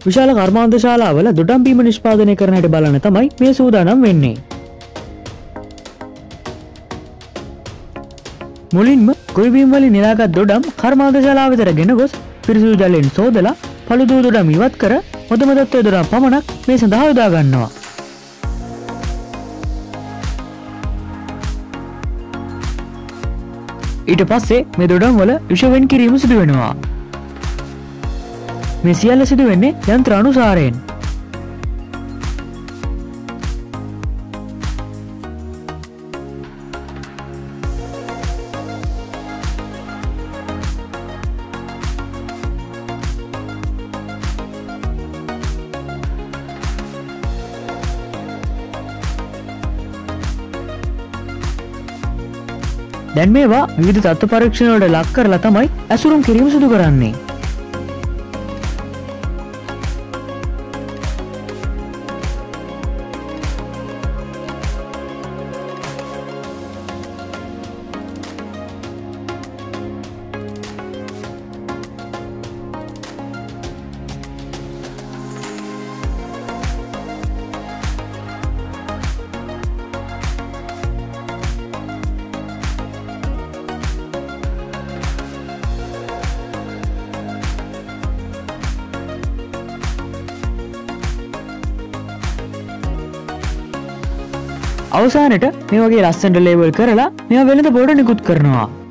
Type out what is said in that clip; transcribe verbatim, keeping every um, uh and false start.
විශාල කර්මාන්ත ශාලාවල දොඩම් බීම නිෂ්පාදනය කරන හැටි බලන්න තමයි මේ සූදානම් වෙන්නේ. මුලින්ම ගොවි බීම් වලින් නෙලාගත් දොඩම් කර්මාන්ත ශාලාව වෙතට ගෙන ගොස් පිරිසිදු ජලයෙන් සෝදලා පළුදු දොඩම් ඉවත් කර හොඳම තත්ත්වයේ දොඩම් පමණක් මේ සඳහා යොදා ගන්නවා. ඊට පස්සේ මේ දොඩම් වල විෂ වෙන් කිරීම සිදු වෙනවා. මේ සියල්ල සිදු වෙන්නේ යන්ත්‍ර අනුසාරයෙන්. දැන් මේවා විවිධ තත්ත්ව පරීක්ෂණ වලට ලක් කරලා තමයි ඇසුරුම් කිරීම සිදු කරන්නේ. අවසානට මේ වගේ ලස්සනට ලේබල් කරලා මේවා වෙළඳ පොළට නිකුත් කරනවා.